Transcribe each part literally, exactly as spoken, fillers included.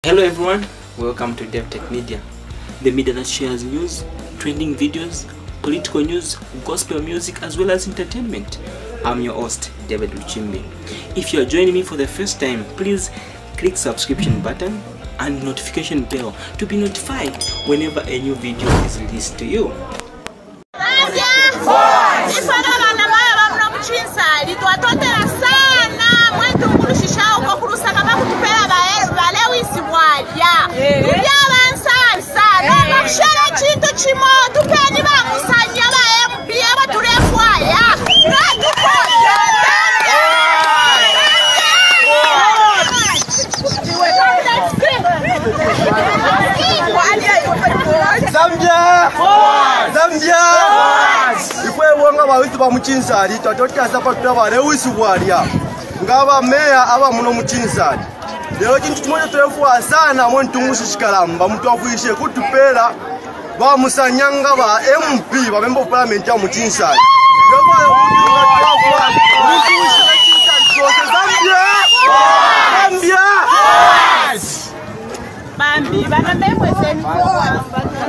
Hello everyone, welcome to DevTech Media, the media that shares news, trending videos, political news, gospel music, as well as entertainment. I'm your host, David Uchimbi. If you are joining me for the first time, please click subscription button and notification bell to be notified whenever a new video is released to you. Zambia! Zambia! Ikwe wonga bawisi ba muchinsali twatotya sapa twabale wisubwalya ngaba meya aba muno muchinsali lero kintu kimoja turefuwa sana mwe ntungushi shikalamba mtu afuishe kutupela ba musanyanga ba M P ba member of parliament ya muchinsali Zambia! Bambi, bana memwe seni kwa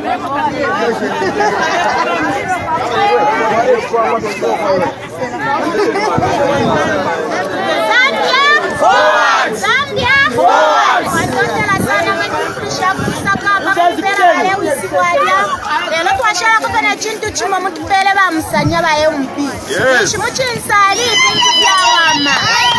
Zambia! Forward! Zambia! Forward! Watotela sana mwenyekisha kusaka bakupela wale usiwalia. Lelo twashara kupena chintu chimo mutupele ba musanya ba M P. Yes. Chimu chinsali bintu bya wama.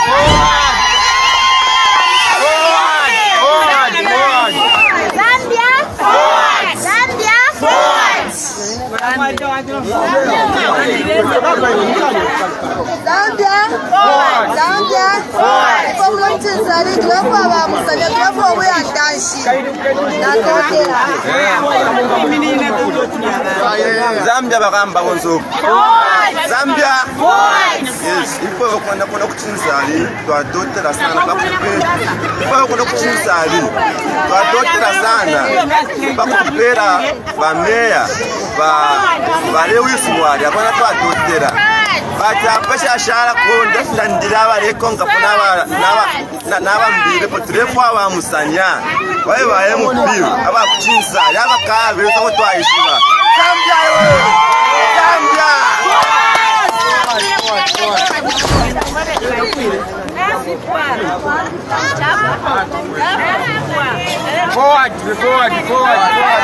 Zambia, Zambia, kwa mchinsali tulikuwa ba musanya tulikuwa we andanshi na tokera Zambia bagamba bonzo Zambia yes ipo kwenda kwenda kuchinsali twatotela sana bakupela ipo kwenda kuchinsali twatotela sana bakupela ba meya ba bale wiswali abana twatotela bata pasha shara konda standira bale konga kuna naba naba mbire potrefu aba musanya bae bae mubiru aba kuchinsa yaba kabe so twayishiba Zambia yo Zambia forward forward forward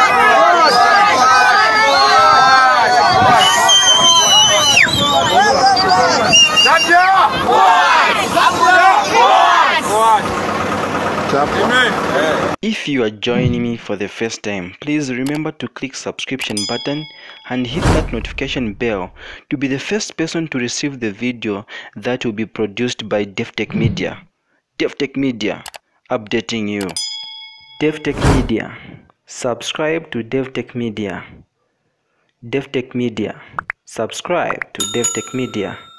If you are joining me for the first time, please remember to click subscription button and hit that notification bell to be the first person to receive the video that will be produced by DevTech Media. DevTech Media, updating you. DevTech Media, subscribe to DevTech Media. DevTech Media, subscribe to DevTech Media.